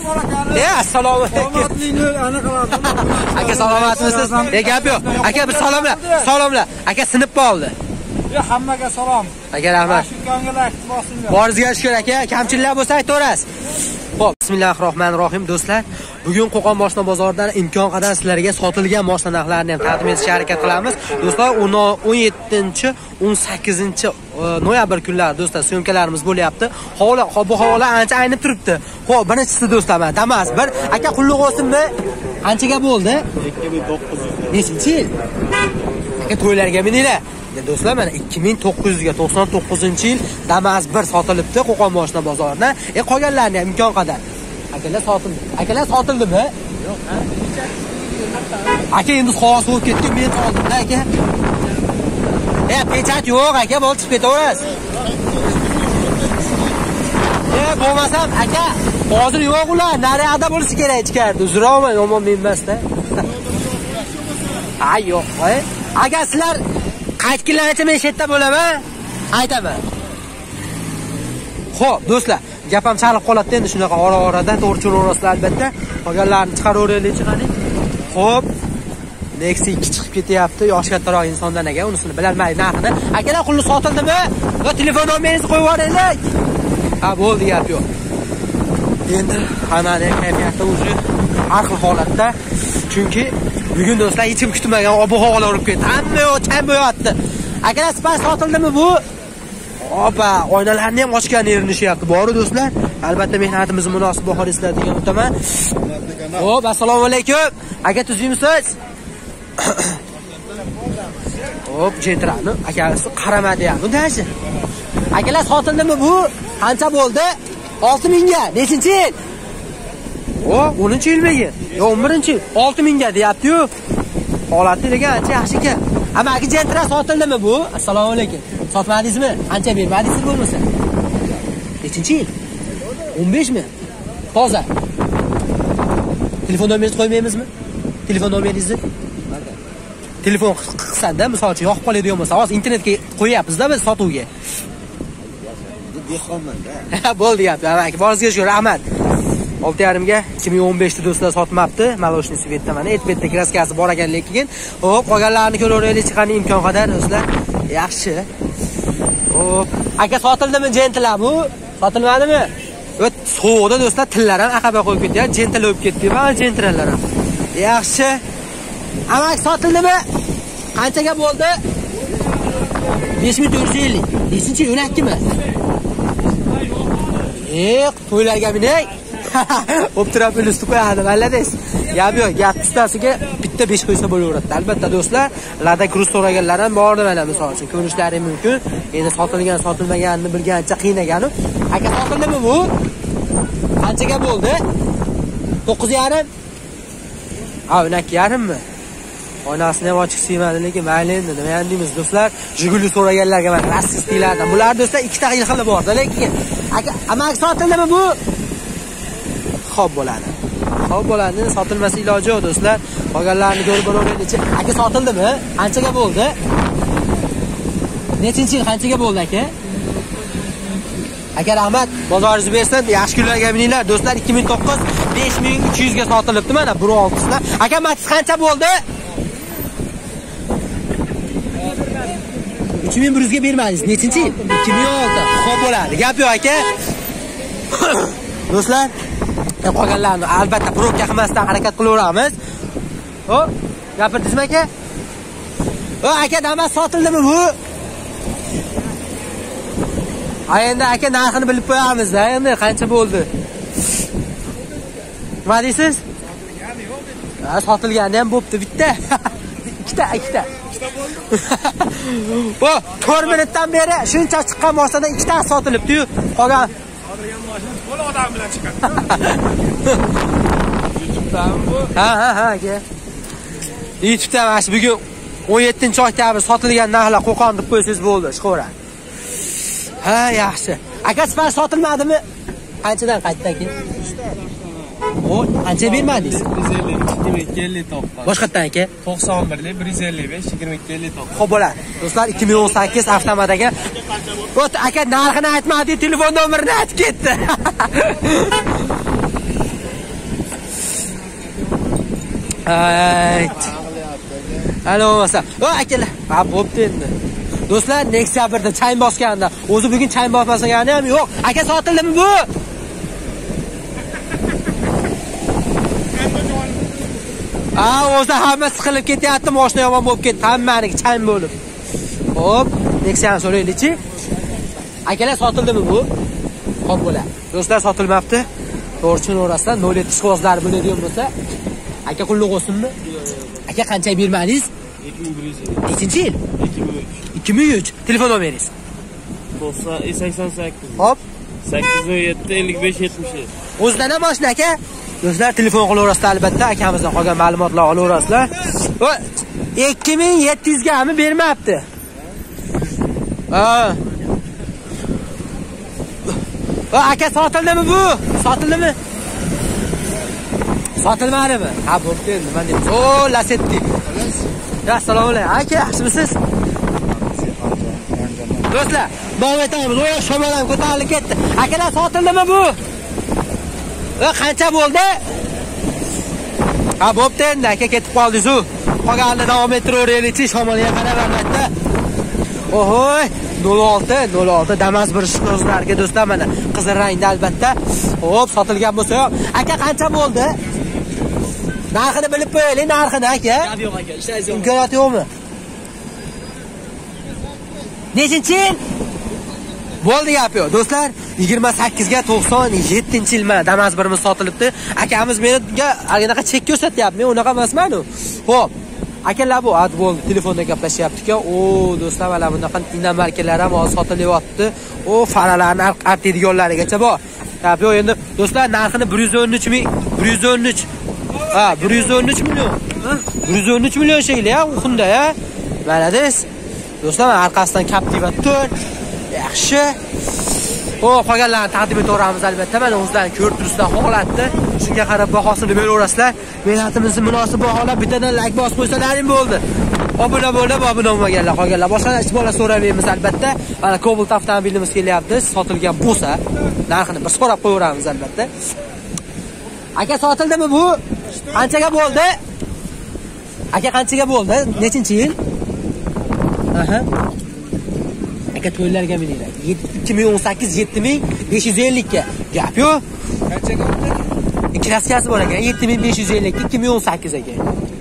Assalomu alaykum. Aka salomatmisiz? Gap yo'q. Aka bir salomlar. Aka sinib qoldi. Hammaga salom. Aka rahmat. Boringizga shukur aka, kamchiliklar bo'lsa aytaverasiz. Xo'p, bismillahirrohmanirrohim do'stlar. Bugun Qo'qon moshina bozoridan imkon qadar sizlarga sotilgan moshina narxlarini ham taqdim etishga harakat qilamiz. Do'stlar, 17-18 noyabr kunlari do'stlar syomkalarimiz bo'lyapti. Bu havola ancha aynib turibdi. Xo'p, birinchisi do'stlar, Damas 1. Aka qulluq olsinmi? Qanchaga bo'ldi? 2900. Nechinchi yil? Aka to'ylarga mininglar. Do'stlar, mana 2999-yil Damas 1 sotilibdi Qo'qon moshina bozoridan. Qolganlarni ham imkon qadar. Akalar sotildimi? Yo'q, aka endi qog'oz bo'lib ketdi, men oldim-da aka. Pechat yo'q aka, bo'lib chiqib ketaverasiz. Bo'lmasam aka, hozir yo'q ular, naryoqda bo'lishi kerak ichkarida. Uzrolmay, yomon men emas-da. Ay yo'q, Agar sizlar qaytganlarcha men shetda bo'laman, aytaman. Xo'p, do'stlar, gap ham chalib qoladi endi shunaqa ora-oradan to'g'ri cho'raverasizlar albatta. Qolganlarni chiqaraveraylik, chiqaning. Xo'p, Nexi 2 chiqib ketyapti, yosh kattaroq insondan aka, unisini bilolmaydi narxini. Akalar qulni sotildimi? Yo telefon nomeringizni qo'yib yuboraylik. Ha, bo'ldi, gap yo'q. Endi hammaning kayfiyati o'zi har xil holatda. Chunki bugun do'stlar hech kim kutmagan ob-havolar urib ketdi. Hamma cham bo'yapti. Akalar spas sotildimi bu? Opa, oynalarni ham ochgan erinishyapti. Bor do'stlar, albatta mehnatimizni munosib baholaysiz degan o'taman. Xo'p, assalomu alaykum. Aka tuzimsiz? Xo'p, jentrani akasi qaramadi ham. Bundachi? Akalar sotildimi bu? Qancha bo'ldi? 6000 ga. Nechinchi yil? 10-yilmi? Yo, 11-yil. 6000 ga deyapti-yu. Holati degan ancha yaxshi ekan. Ammo aka jentra sotildimi bu? Assalomu alaykum. Sotmadingizmi? Ancha bermadingiz bo'lmasa. Nechinchi yil? 15 mi? Toza. Telefon nomeringizni qo'ymaymizmi? Telefon nomeringizni? Telefon qilsanda, misol uchun yoqib qoladigan bo'lsa, hozir internetga qo'yapmiz-da biz sotuvga. Dehqonman-da. Bo'ldi gap. Aka, boringizga shu rahmat. 6.5 ga 2015 da do'stlar sotmabdi. Maloshni Svetda mana etbetda kraskasi bor ekan lekin. Xo'p, qolganlarni ko'raveraylik, chiqani imkon qadar do'stlar. Yaxshi. Xo'p, aka sotildimi jentlar bu? Sotilmadimi? So'g'da do'stlar tillar ham aqaba qo'yib ketgan, jentlar o'lib ketdi, va jentralar ham. Yaxshi. Amak sotildimi? Qanchaga bo'ldi? 5450. Nechinchi yil? 12mi? To'ylarga mining. O'ptirab ustib qo'yadi, valladaysiz. Gap yo'q, gap ustasiga bitta 5 qo'ysa bo'laveradi. Albatta do'stlar, Lada Cruz so'raganlar ham bor mana misol uchun ko'rishlari mumkin. Endi sotilgan, sotilmaganini bilgancha qiynagani. Aka sotildimi bu? Qanchaga bo'ldi? 9.5. Ha, 12.5mi? Oynasini ham ochiq siymadi, lekin mayli endi nima ham deymiz do'stlar. Jiguli so'raganlarga mana rassistlardan. Bular do'stlar ikkita xil bor-da, lekin aka amak sotildimi bu? Xo'p bo'ladi. Xo'p bo'ladi, sotilmasa iloji yo'q do'stlar. Qolganlarni ko'rib boraveraylik. Aka sotildimi? Qanchaga bo'ldi? Nechinchi yil qanchaga bo'ldi aka? Aka rahmat, bozoringiz bersin. Yaxshi kunlarga mininglar do'stlar. 2009 5300 ga sotilibdi mana 1.6 Aka Matiz qancha bo'ldi? 3100 ga bermadingiz. Nechinchi yil? 2006. Xo'p bo'ladi. Gap yo'q aka. Do'stlar, qolganlarni albatta probka qilmasdan harakat qilaveramiz. Xo'p, gapirdingizmi aka? Aka Damas sotildimi bu? Endi aka narxini bilib qo'yamiz-da, endi qancha bo'ldi? Nima deysiz? Sotilgani ham bo'pti bitta. Ikkita. Bu 4 minutdan beri shuncha chiqqan moshinadan ikkita sotilibdi-yu. Qolgan qo'l odam bilan chiqadi. YouTube'dan bu. Ha, aka. YouTube'da mana bugun 17-oktyabr sotilgan narxlar Qo'qon deb qo'ysangiz bo'ldi, chiqaveradi. Ha, yaxshi. Aka sifat sotilmadimi? Qanchadan qaytdi aka? Qancha bermadingiz? 152.59. Boshqatdan aka? 91 155 22.59. Xo'p bo'ladi. Do'stlar 2018 avtomat aka. Aka narxini aytmadi, telefon nomerini aytib ketdi. Ayt. Ana bo'lmasa. O akalar. Ha, bo'pti endi. Do'stlar, Nexia 1da chayn bosganda, o'zi bugun chayn bosmagani ham yo'q. Aka sotildimi bu? O'zi hamma siqilib ketyapti, mashina yomon bo'lib ketdi, hammaniki chayn bo'lib. Hop, Nexia'ni so'raylik-chi. Akalar sotildimi bu? Xo'p bo'ladi. Do'stlar, sotilmabdi. To'g'ri orasidan 07 ishqibozlar biladigan bo'lsa, aka qulluq olsunmi? Aka qancha bermadingiz? 2100. Nechinchi yil? 2003. Telefon nomeringiz? 88. Hop. 817 55 77. O'zidan ham mashina aka. Do'stlar, telefon qilaverasizlar albatta, akamizdan qolgan ma'lumotlar olaverasizlar. 2700 gami bermabdi. Aka sotildimi bu? Sotildimi? Sotilmadimi? Ha, bo'pti endi, nima deymiz? Lasetti. Assalomu alaykum. Aka, yaxshimisiz? Do'stlar, davom etamiz. Shamol ham ko'tarilib ketdi. Akalar, sotildimi bu? Qancha bo'ldi? Ha, bo'pti endi, aka ketib qoldingiz-ku. Qolganini davom ettiraveraylik-chi, shamolga qarab albatta. Ohoy, 06 Damas bir ishqibozlarga do'stlar, mana qizil rangda albatta. Hop, sotilgan bo'lsa, aka qancha bo'ldi? Narxini bilib qo'yaylik, narxini aka. Yo'q aka, ishlaysiz. Imkoniyat yo'qmi? Nechinchi yil? Bo'ldi gap yo'q. Do'stlar, 28 ga 97-yil mana Damas birimiz sotilibdi. Akamiz menga anaqa chek ko'rsatyapti. Men unaqa emasman-ku. Xo'p. Akalar bu ad bo'ldi. Telefonda gaplashyapti-ku. Do'stlar, mana bunaqa inamarkalar ham hozir sotilyapti. Faralarni artadiganlarigacha bor. Gap yo'q endi. Do'stlar, narxini 113 ming, 113. 113 million. 113 million shekilli ya, unda ya. Mana des. Do'stlar, orqasidan Captiva 4. Yaxshi. Qolganlarni taqdim etaveramiz albatta. Mana o'zlarining ko'rib turibsizlar holatni. Shunga qarab bahosini beraverasizlar. Mehnatimizni munosib baholab bittadan like bosib qo'ysalaring bo'ldi. Obuna bo'lib, obuna bo'lmaganlar, qolganlar boshqa ish bola so'ramaymiz albatta. Mana Cobalt avtomobilimiz kelyapti. Sotilgan bo'lsa, narxini bir so'rab qo'yaveramiz albatta. Aka sotildimi bu? Qanchaga bo'ldi? Aka qanchaga bo'ldi? Nechinchi yil? Aka to'ylarga mininglar. 2018 7550 ga. Gap yo'q. Qanchaga oldi? Klaskasi bor ekan, 7550 ga 2018 ekan.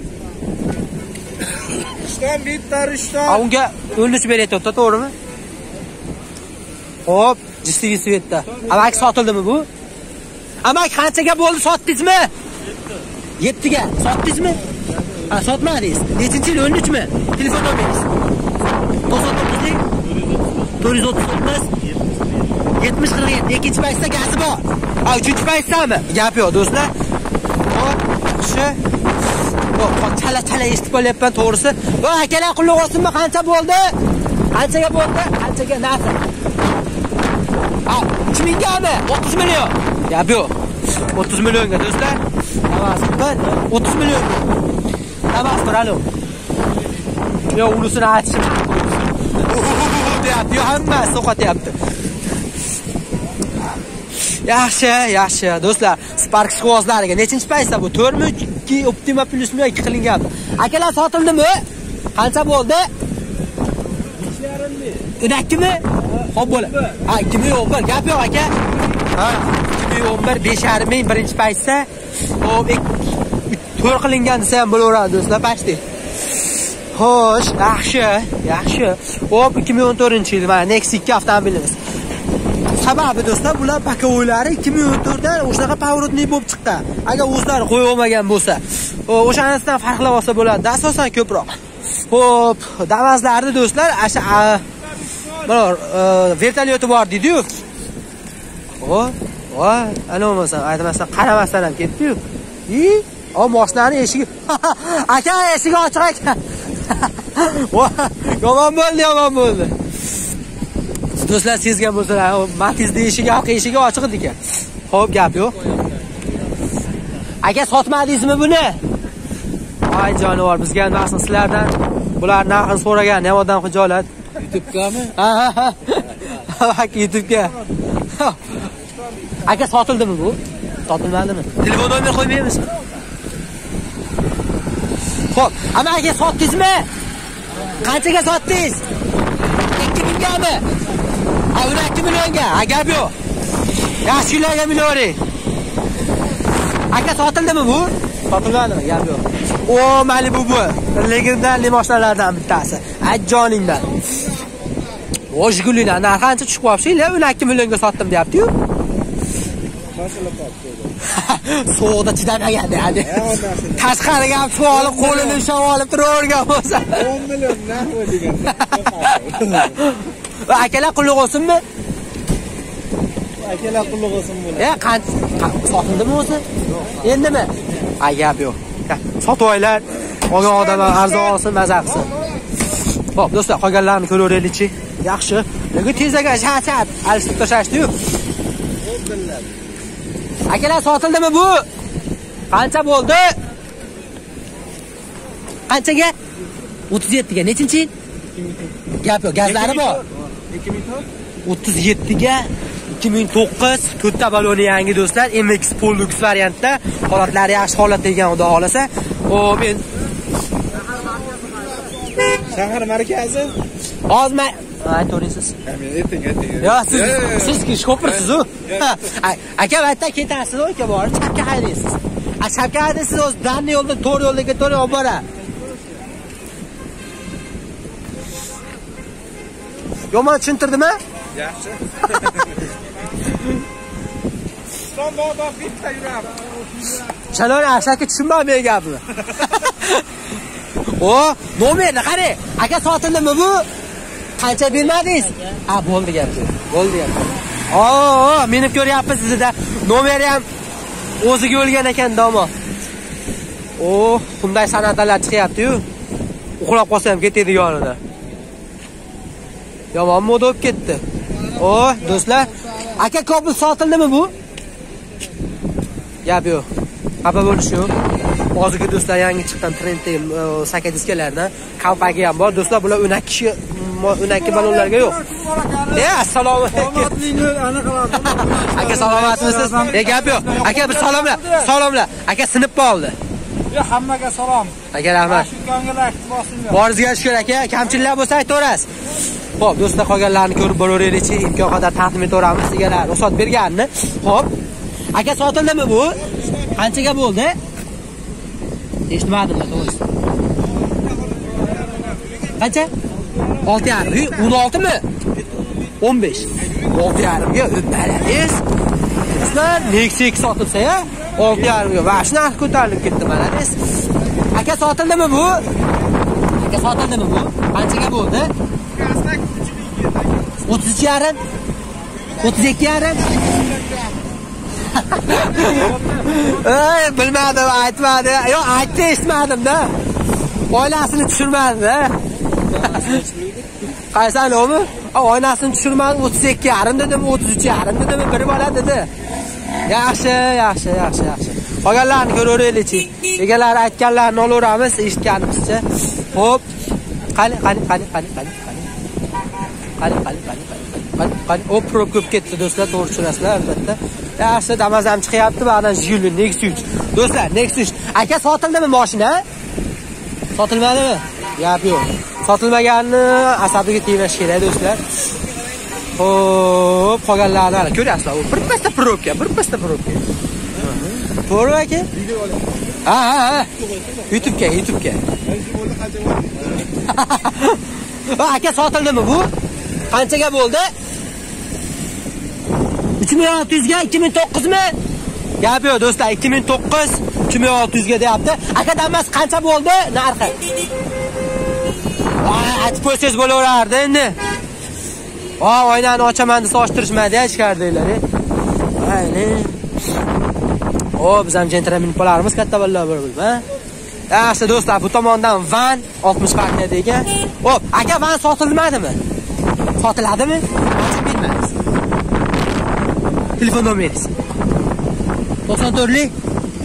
Ishdan bitta ishdan. Unga 13 beryapti, to'g'rimi? Xo'p, jistingiz svetda. Amak sotildimi bu? Amak qanchaga bo'ldi, sotdingizmi? 7 ga. Sotdingizmi? Ha, sotmadingiz. Nechinchi yil, 13 mi? Telefon nomeringiz? 439 7047. Ikkinchi paytda gazi bor. Uchinchi paytdami? Gap yo'q, do'stlar. Hop, yaxshi. Chala eshitib qolyapman, to'g'risi. Akalar qulluq olsunmi? Qancha bo'ldi? Qanchaga bo'ldi? Qanchaga narxi? 3000 gami? 30 million. Gap yo'q. 30 millionga do'stlar. Damas 30 million. Damas alo. Yo, ulusini aytishim. Deyapti, hammasi so'qatyapti. Yaxshi, do'stlar. Spark ishqibozlariga nechinchi paysa bu? 4 mi, 2 Optima Plus mi 2 qilingan? Akalar sotildimi? Qancha bo'ldi? 2,5 mi? Xo'p bo'ladi. 2011. Gap yo'q aka. 2011 5,5 ming birinchi paysa. Xo'p, 4 qilingan desa ham bo'laveradi do'stlar, pashti. Xo'sh, yaxshi. Hop, 2014-yil mana Nexia 2 avtomobilimiz. Sababi do'stlar, bular pakovoylari 2014dan o'shaqa поворотный bo'lib chiqqan. Agar o'zlari qo'yib olmagan bo'lsa, o'shanisidan farqlab olsa bo'ladi. Asosan ko'proq. Hop, Damaslarni do'stlar, mana vertolyoti bor deydi-yu. Ana bo'lmasa, aytmasdan qaramasdan ham ketdi-yu. Mashinani eshigi. Aka, eshigi ochiq ekan. Yomon bo'ldi. Do'stlar, sezgan bo'lsalar, Matizning eshigi, orqa eshigi ochiq ekan. Xo'p, gap yo'q. Aka, sotmadingizmi buni? Voy jonivor, bizga narxni sizlardan, bular narxini so'ragan, ham odam xijolat. YouTube'gami? Bak, YouTube'ga. Aka, sotildimi bu? Sotilmadimi? Telefon nomer qo'ymaymiz. Xo'p, ama aka sotdingizmi? Qanchaga sotdingiz? 2000 gami? Ha, 12 millionga. Ha, gap yo'q. Yaxshilarga millionering. Aka sotildimi bu? Sotilmadimi? Gap yo'q. O, Malibu bu. Legendarli mashinalardan bittasi. Ajjoningdan. O, Jigulina narxi qancha tushib qolibsizlar? 12 millionga sotdim deyapti-yu. So'g'da chidamagan deydi. Tashqariga ham olib qo'lini ushlab olib turavergan bo'lsa. 10 million narxi degan. Va akalar qulluq olsinmi? Akalar qulluq olsin bo'ladi. Qancha sotildimi o'zi? Endimi? Gap yo'q. Sotib oylar. Olgan odamlar arzon olsin, maza qilsin. Xo'p, do'stlar, qolganlarni ko'raveraylik-chi. Yaxshi. Nega tezaga shachat alishib tashashdi-yu? Akalar sotildimi bu? Qancha bo'ldi? Qanchaga? 37 ga. Nechinchi? Gap yo'q, gazlari bor. 37 ga 2009 to'rtta baloni yangi do'stlar, MX Pollux variantda, holatlari yaxshi holatda ekan, xudo xolasa. Xo'p, men Shahar markazi. Hozir aytavering. Yo, siz ko'pirsiz-ku. Aka, aytda ketasiz, aka bor, chapga haydaysiz. Chapga haydaysiz, o'z darni yo'lda, to'g'ri yo'lga to'g'ri olib boradi. Yomon tushuntirdimi? Yaxshi. Sonboda bitta yuradi. Chalon ashaka tushunmayman gapni. O, nomerni qarang. Aka sotildimi bu? Qancha bermadingiz? Ha, bo'ldi gap. Bo'ldi gap. Meni ko'ryapsiz sizda. Nomeri ham o'ziga o'lgan ekan, domo. Bunday san'atlar chiqyapti-yu. Uxlab qolsa ham ketadi yonida. Yomon moda bo'lib ketdi. Do'stlar, aka Cobalt sotildimi bu? Gap yo'q. Xafa bo'lish yo'q. Hozirgi do'stlar yangi chiqqan Trendem 8 diskalardan Kalpagi ham bor. Do'stlar, bular 12 balonlarga yo'q. Assalomu alaykum. Aka salomatmisiz? Gap yo'q. Aka bir salomlar. Salomlar. Aka sinib qoldi. Hammaga salom. Aka rahmat. Boringizga shukur aka. Kamchiliklar bo'lsa aytaverasiz. Xo'p, do'stlar, qolganlarni ko'rib boraveraylik-chi. Imkon qadar taqdim etaveramiz sizga ruxsat berganini. Xo'p. Aka sotildimi bu? Qanchaga bo'ldi? Eshitmadim, to'g'risi. Qancha? 6,5. 16 mi? 15. 6,5 ga o'tadiz. Sizlar Nexia sotilsa ya, 6,5 ga. Va shu narx ko'tarilib ketdi, mana siz. Aka sotildimi bu? Aka sotildimi bu? Qanchaga bo'ldi? 33,5. 32,5. Bilmadim, aytmadi. Yo'q, aytdi, eshitmadim-da. Oynasini tushirmadi-da. Qaysi alomi? Oynasini tushirmadi, 32,5 dedim, 33,5 dedim, biri bola dedi. Yaxshi. Qolganlarni ko'raveraylik-chi. Egalari aytganlarini olaveramiz, eshitganimizcha. Xo'p. Qani. O prob ko'p ketdi do'stlar, to'g'ri tushunasizlar albatta. Yaxshi, damazam chiqyapti, ba'dan Jiguli Nexia 3. Do'stlar, Nexia 3. Aka sotildimi mashina? Sotilmadimi? Gap yo'q. Sotilmaganini asabiga tegmash kerak do'stlar. Xo'p, qolganlarni ko'ryapsizlar. Birpasda probka. To'g'ri aka? Video olaman. Ha. YouTube'ga. Aka sotildimi bu? Qanchaga bo'ldi? 3600 ga 2009 mi? Gap yo'q do'stlar, 2009 2600 ga deyapti. Aka damas qancha bo'ldi narxi? Aytib qo'ysangiz bo'laverardi endi. Oynani ochaman desa ochtirishmadi ichkaridagilari. Ayni. Biz ham gentleman polarimiz katta bolalar bo'lib, ha? Yaxshi do'stlar, bu tomondan van 60 farqli degan. Hop, aka van sotilmadimi? Sotiladimi? Qancha bermadingiz? Telefon nomeringiz. 94lik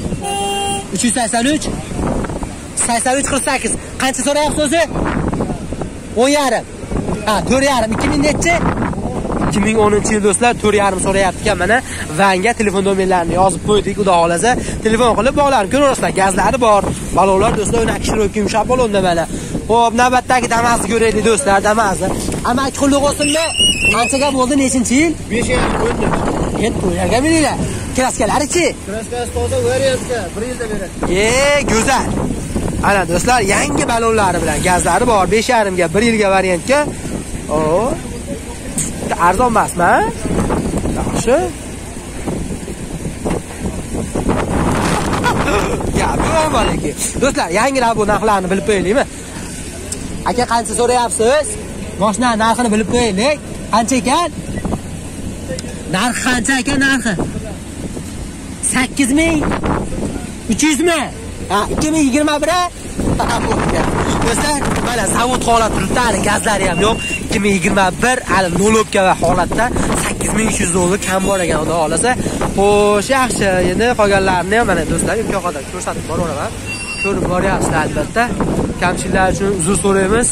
383 8348. Qancha so'rayapsiz o'zi? 10,5. Ha, 4,5. 2000 nechi? 2010-yil do'stlar 4,5 so'rayapti ekan. Mana Vanga telefon nomerlarini yozib qo'ydik. Xudo xolasa telefon qilib bog'lanib ko'raverasizlar. Gazlari bor. Balolar do'stlar o'ynak kishirok yumshoq bo'ldi mana. Xo'p, navbatdagi Damas'ni ko'raylik do'stlar, Damas'ni. Amaki qulluq olsinmi? Qanchaga bo'ldi, nechinchi yil? 5 yil bo'ldi. Endi to'ylarga mininglar. Kraskalari-chi? Kraskasi toza variantda 1 yilda beradi. Go'zal. Ana do'stlar, yangi balonlari bilan gazlari bor. 5,5 ga 1 yilga variantga. Arzon emasmi? Yaxshi. Assalomu do'stlar, yangilar bu narxlarni bilib qo'yaylikmi? Aka qancha so'rayapsiz? Mashina narxini bilib qo'yaylik. Qancha ekan? Narxi qancha ekan narxi? 8,300 mi? 2021 do'stlar, mana zavod holati turibdi, hali gazlari ham yo'q. 2021 hali nolobka va holatda 8,300 dollar kam bor ekan, xudo xolasa. Xo'sh, yaxshi. Endi qolganlarini ham mana do'stlar imkon qadar ko'rsatib boraman. Ko'rib boryapsizlar albatta. Kamchiliklar uchun uzr so'raymiz.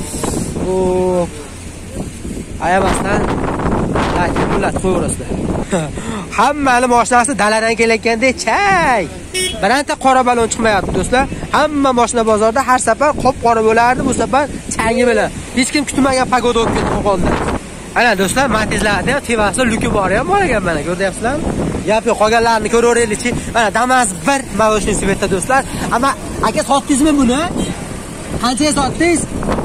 Ayamasdan akumulyat qo'yaverasizlar. Hammani mashinasi daladan kelayotganda chay. Biranta qora balon chiqmayapti do'stlar. Hamma mashina bozorda har safar qop-qora bo'lardi, bu safar changi bilan. Hech kim kutmagan pagoda olib ketdi qo'qonda. Ana do'stlar, Matizlarda ham Tivasda luki bor ham bor ekan mana, ko'ryapsizlarmi? Gap yo'q, qolganlarini ko'raveraylikchi. Mana Damas 1 Mavoshni Svetda do'stlar. Ammo aka sotdingizmi buni? Qanchaga sotdingiz?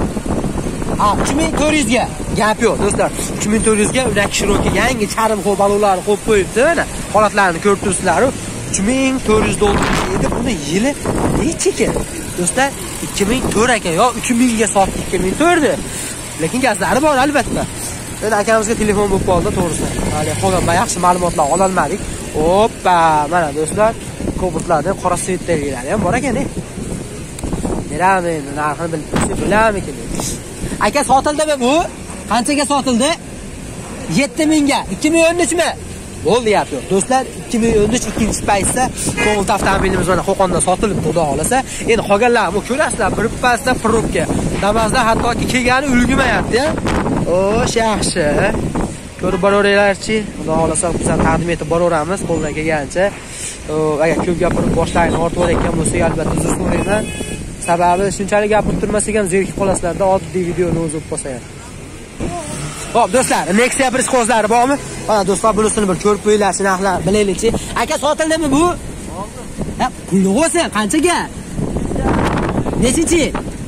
3400 ga. Gap yo'q do'stlar. 3400 ga ular kishiroki yangi charm xo'p balonlarni qo'yib qo'yibdi. Mana holatlarini ko'rib turibsizlar. 3400 dollar edi. Buni yili necha ekan? Do'stlar, 2004 ekan. Yo 3000 ga sotdik 2004 ni. Lekin gazlari bor albatta. Endi akamizga telefon bo'lib qoldi, to'g'risi. Hali qolgan yaxshi ma'lumotlar ola olmadik. Hoppa, mana do'stlar, Cobaltlarda qora svetdagilar ham bor ekan-a. Meramen, narxini bilib bilammikin. Aka sotildimi bu? Qanchaga sotildi? 7000 ga. 2013 mi? Bo'ldi gap yo'q. Do'stlar, 2013 ikkinchi paytda Cobalt avtomobilimiz mana Qo'qonda sotilib, xudo xolasa. Endi qolganlar bu ko'rasizlar, bir pasda probka. Damazda hattoki kelgani ulgurmayapti-ya. Yaxshi. Ko'rib boraveringlarchi. Xudo xolasa biz ham taqdim etib boraveramiz qo'ldan kelgancha. Agar ko'p gapirib boshlayni ortib o'tayotgan bo'lsa, albatta uzr so'rayman. Sababi shunchalik gapirib turmasak ham zerikib qolasizlarda, oddiy videoni o'zib qolsa ham. Xo'p do'stlar, Nexia bir qozlari bormi? Mana do'stlar, bunisini bir ko'rib qo'yinglarchi, narxlar bilaylikchi. Aka sotildimi bu? Ha, pulni olsa qanchaga? Nechinchi?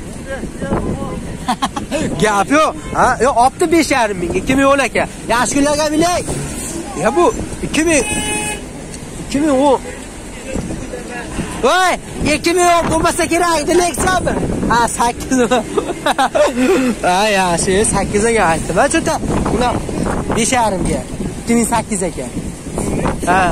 Gap yo'q. Ha, yo'q, opti 5,5 ming, 2010 aka. Yaxshi kunlarga bilay. Ya bu 2010. Voy, 2010 bo'lmasa kerak edi Nexia. Ha, 8. Ha, yaxshi, 8 ga aytdim. Ha, cho'ta. Ular 5,5 ga. 2008 ekan. Ha.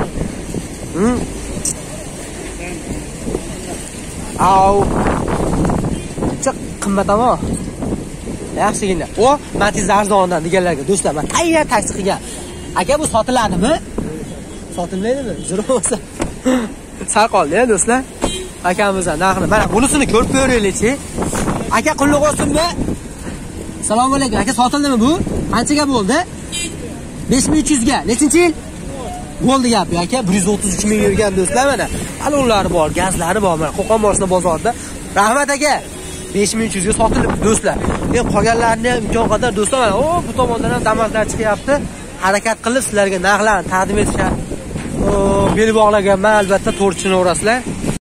Au. Chiq qimmatami? Yaxshigina. O, Matiz arzondan deganlarga do'stlar, men tayyor taksi qilgan. Aka bu sotiladimi? Sotilmaydimi? Uzr bo'lsa. Sal qoldi-ya do'stlar. Akamizdan narxini mana bunisini ko'rib ko'raylikchi. Aka qulluq olsinmi? Assalomu alaykum. Aka sotildimi bu? Qanchaga bo'ldi? 5300 ga. Nechinchi yil? Bo'ldi gap aka. 133 ming yurgan do'stlar mana. Balonlari bor, gazlari bor mana. Qo'qon boshida bozorda. Rahmat aka. 5300 ga sotilibdi do'stlar. Men qolganlarini ham imkon qadar do'stlar mana, bu tomondan ham Damaslar chiqyapti. Harakat qilib sizlarga narxlarni taqdim etishar. Bel bog'laganman, albatta to'rchini o'rasizlar.